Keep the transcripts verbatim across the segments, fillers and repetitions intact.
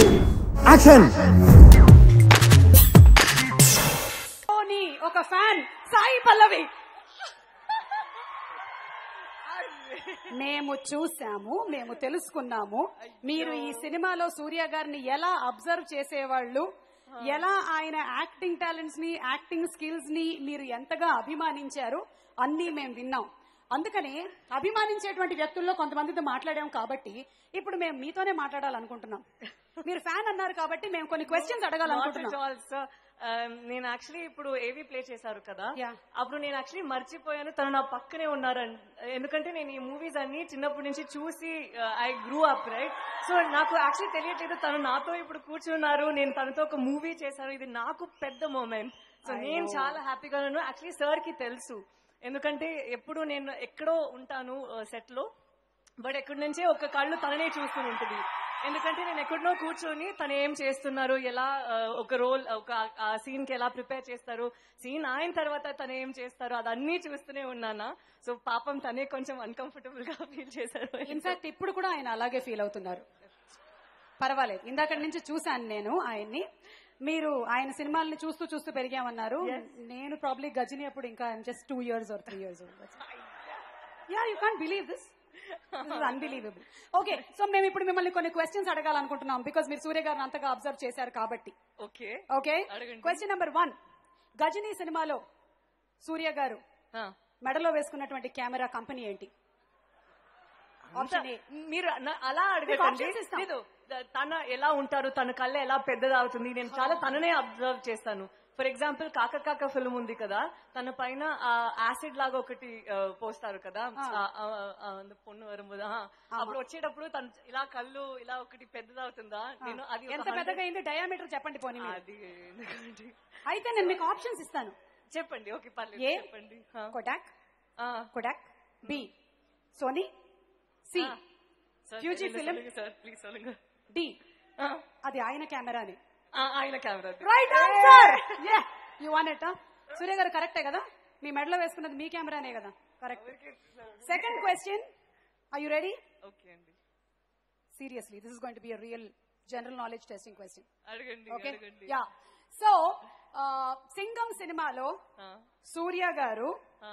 Action. ఒక fan Sai Pallavi. మేము చూసాము, మేము తెలుసుకున్నాము. మీరు ఈ సినిమాలో సూర్య గారిని ఎలా అబ్జర్వ్ చేసేవాళ్ళు, ఎలా ఆయన యాక్టింగ్ టాలెంట్స్ ని, యాక్టింగ్ స్కిల్స్ ని మీరు ఎంతగా అభిమానించారు అన్నీ మేము విన్నాం. అందుకని అభిమానించేటువంటి వ్యక్తుల్లో కొంతమందితో మాట్లాడాం కాబట్టి ఇప్పుడు మేము మీతోనే మాట్లాడాలనుకుంటున్నాం. మీరు ఫ్యాన్ అన్నారు కాబట్టి మేము కొన్ని క్వశ్చన్స్ అడగాలనుకుంటున్నాం. నేను యాక్చువల్లీ ఇప్పుడు ఏవి ప్లే చేశారు కదా, అప్పుడు నేను యాక్చువల్లీ మర్చిపోయాను తను నా పక్కనే ఉన్నారని. ఎందుకంటే నేను ఈ మూవీస్ అన్ని చిన్నప్పటి నుంచి చూసి I grew up right. So నాకు యాక్చువల్లీ తెలియట్లేదు తను నాతో ఇప్పుడు కూర్చున్నారు, నేను తనతో ఒక మూవీ చేశాను. ఇది నాకు పెద్ద మూమెంట్. సో నేను చాలా హ్యాపీగా ఉన్నాను. యాక్చువల్లీ సార్ కి తెలుసు, ఎందుకంటే ఎప్పుడు నేను ఎక్కడో ఉంటాను సెట్ లో, బట్ ఎక్కడి నుంచే ఒక కళ్ళు తననే చూస్తూ ఉంటుంది. ఎందుకంటే నేను ఎక్కడనో కూర్చొని తను ఏం చేస్తున్నారు, ఎలా ఒక రోల్ ఒక సీన్ కి ఎలా ప్రిపేర్ చేస్తారు, సీన్ అయిన తర్వాత తను ఏం చేస్తారు, అదన్నీ చూస్తూనే ఉన్నానా. సో పాపం తనే కొంచెం అన్కంఫర్టబుల్ గా ఫీల్ చేశారు. ఇన్ఫాక్ట్ ఇప్పుడు కూడా ఆయన అలాగే ఫీల్ అవుతున్నారు. పర్వాలేదు, ఇందాక నుంచి చూశాను నేను ఆయన్ని. మీరు ఆయన సినిమాల్ని చూస్తూ చూస్తూ పెరిగామన్నారు. నేను ప్రాబ్లీ గజని అప్పుడు ఇంకా just two years or three years yeah you can't believe this. Unbelievable. Okay, so మేము ఇప్పుడు మిమ్మల్ని కొన్ని క్వశ్చన్స్ అడగాలనుకుంటున్నాం, బికాస్ మీరు సూర్య గారిని అంతగా అబ్జర్వ్ చేశారు కాబట్టి. Okay okay question number one, Ghajini సినిమాలో సూర్య గారు మెడలో వేసుకున్నటువంటి కెమెరా కంపెనీ ఏంటి? మీరు అలా అడగండి. తన ఎలా ఉంటారు, తన కళ్ళ ఎలా పెద్దది అవుతుంది, నేను చాలా తననే అబ్జర్వ్ చేస్తాను. ఫర్ ఎగ్జాంపుల్ కాక కాక ఫిల్మ్ ఉంది కదా, తన పైన యాసిడ్ లాగా ఒకటి పోస్తారు కదా పొన్ను వరుంబుదా, అప్పుడు వచ్చేటప్పుడు తను ఇలా కళ్ళు ఇలా ఒకటి పెద్దదవుతుందా? నేను అది ఎంత పెద్దగా అయింది డయామీటర్ చెప్పండి పోనీ. అది అయితే నేను మీకు ఆప్షన్స్ ఇస్తాను, చెప్పండి. ఓకే పర్లేదు, చెప్పండి. Kodak, Kodak, B Sony, C Fuji film, D అది ఆయన కెమెరాని. ఆయన camera. Right answer. You want it. Surya garu కరెక్టే కదా, మీ మెడలో వేసుకున్నది మీ కెమెరానే కదా? Correct. Second question, are you ready? Okay అండి. Seriously this is going to be a real general knowledge testing question. అడగండి. Okay yeah. సో సింగం సినిమాలో సూర్య గారు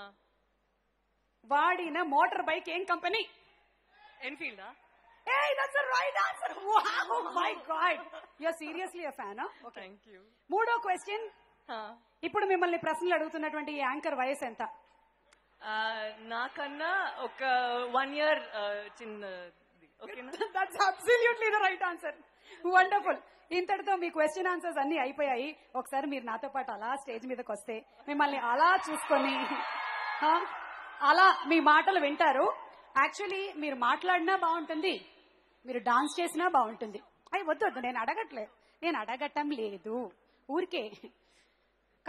వాడిన మోటార్ బైక్ ఏం company? Enfield. Hey, that's the right answer. Wow, my God. You're seriously a fan, huh? Okay. Thank you. మూడో question, ఇప్పుడు మిమ్మల్ని ప్రశ్నలు అడుగుతున్నటువంటి ఈ యాంకర్ వయసు ఎంత? నాకన్నా ఒక వన్ ఇయర్ చిన్నది. ఓకేనా? That's absolutely the right answer. Wonderful. ఇంతటితో మీ క్వశ్చన్ ఆన్సర్స్ అన్ని అయిపోయాయి. ఒకసారి మీరు నాతో పాటు అలా స్టేజ్ మీదకి వస్తే మిమ్మల్ని అలా చూసుకొని అలా మీ మాటలు వింటారు. యాక్చువల్లీ మీరు మాట్లాడినా బాగుంటుంది, మీరు డాన్స్ చేసినా బాగుంటుంది. అయ్యి వద్దు వద్దు, నేను అడగట్లేదు, నేను అడగటం లేదు, ఊరికే